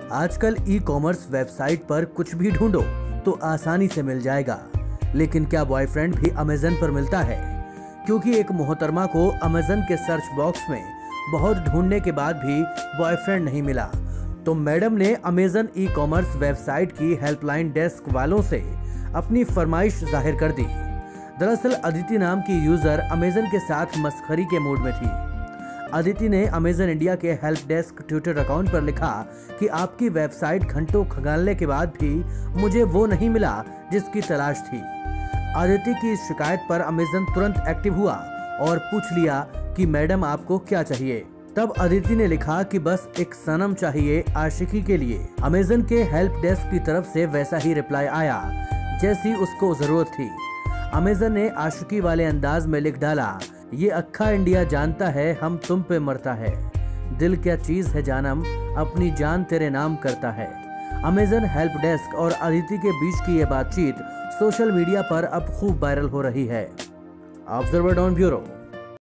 आजकल ई commerce website पर कुछ भी ढूंढो तो आसानी से मिल जाएगा, लेकिन क्या बॉयफ्रेंड भी अमेज़न पर मिलता है? क्योंकि एक मोहतरमा को अमेज़न के सर्च बॉक्स में बहुत ढूंढने के बाद भी बॉयफ्रेंड नहीं मिला, तो मैडम ने अमेज़न ई कॉमर्स वेबसाइट की हेल्पलाइन डेस्क वालों से अपनी फरमाइश जाहिर कर दी। दरअसल अदिति नाम की यूजर अमेज़न के साथ मस्खरी के मूड में थी। अदिति ने अमेज़न इंडिया के हेल्प डेस्क ट्विटर अकाउंट पर लिखा कि आपकी वेबसाइट घंटों खंगालने के बाद भी मुझे वो नहीं मिला जिसकी तलाश थी। अदिति की इस शिकायत पर अमेज़न तुरंत एक्टिव हुआ और पूछ लिया कि मैडम आपको क्या चाहिए। तब अदिति ने लिखा कि बस एक सनम चाहिए आशिकी के लिए। अमेज़न के हेल्प डेस्क की तरफ से वैसा ही रिप्लाई आया जैसी उसको जरूरत थी। अमेज़न ने आशिकी वाले अंदाज में लिख डाला, ये अक्खा इंडिया जानता है हम तुम पे मरता है, दिल क्या चीज है जानम अपनी जान तेरे नाम करता है। अमेज़न हेल्प डेस्क और अदिति के बीच की ये बातचीत सोशल मीडिया पर अब खूब वायरल हो रही है। Observer Dawn bureau.